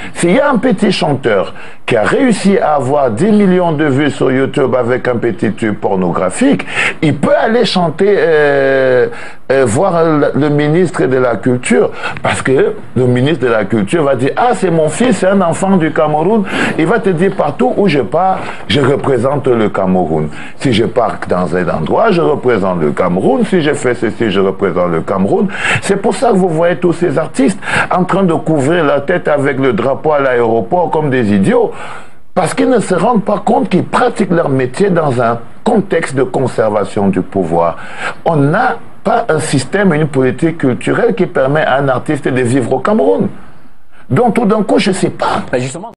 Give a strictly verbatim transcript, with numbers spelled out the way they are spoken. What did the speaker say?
S'il y a un petit chanteur qui a réussi à avoir dix millions de vues sur YouTube avec un petit tube pornographique, il peut aller chanter, euh, euh, voir le, le ministre de la Culture, parce que le ministre de la Culture va dire « Ah, c'est mon fils, c'est un enfant du Cameroun. » Il va te dire partout où je pars, je représente le Cameroun. Si je pars dans un endroit, je représente le Cameroun. Si je fais ceci, je représente le Cameroun. C'est pour ça que vous voyez tous ces artistes en train de couvrir la tête avec le drapeau à l'aéroport comme des idiots. Parce qu'ils ne se rendent pas compte qu'ils pratiquent leur métier dans un contexte de conservation du pouvoir. On n'a pas un système, une politique culturelle qui permet à un artiste de vivre au Cameroun. Donc tout d'un coup, je ne sais pas. Ben justement.